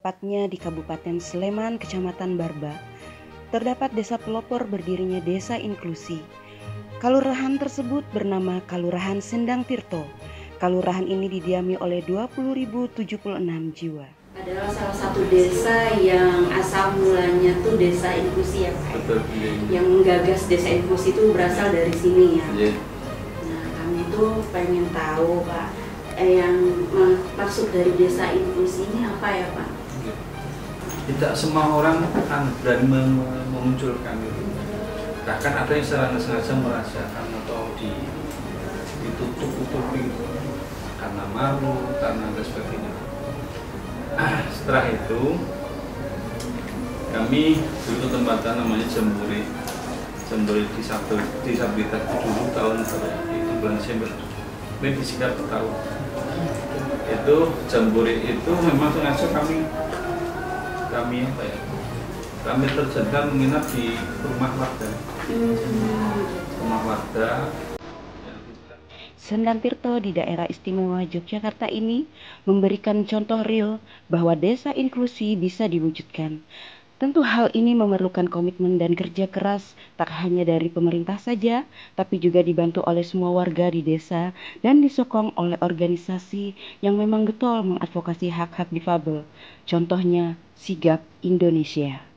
tepatnya di Kabupaten Sleman, Kecamatan Barba, terdapat desa pelopor berdirinya Desa Inklusi. Kalurahan tersebut bernama Kalurahan Sendang Tirto. Kalurahan ini didiami oleh 20.076 jiwa. Adalah salah satu desa yang asal mulanya tuh desa inklusi ya Pak. Betul, iya. Yang menggagas desa inklusi itu berasal dari sini ya. Iya. Nah kami tuh pengen tahu Pak, yang maksud dari desa inklusi ini apa ya Pak? Tidak semua orang berani memunculkan itu. Bahkan ada yang secara sengaja merahasiakan atau ditutup-tutupi karena malu, karena dan sebagainya. Setelah itu kami dulu tempatan namanya Jambore disabilitas itu dulu tahun itu bulan Desember ini disingkat tahun itu Jambore itu memang sengaja kami terjadwal menginap di rumah warga. Sendang Tirto di daerah istimewa Yogyakarta ini memberikan contoh real bahwa desa inklusi bisa diwujudkan. Tentu hal ini memerlukan komitmen dan kerja keras tak hanya dari pemerintah saja, tapi juga dibantu oleh semua warga di desa dan disokong oleh organisasi yang memang getol mengadvokasi hak-hak difabel. Contohnya Sigap Indonesia.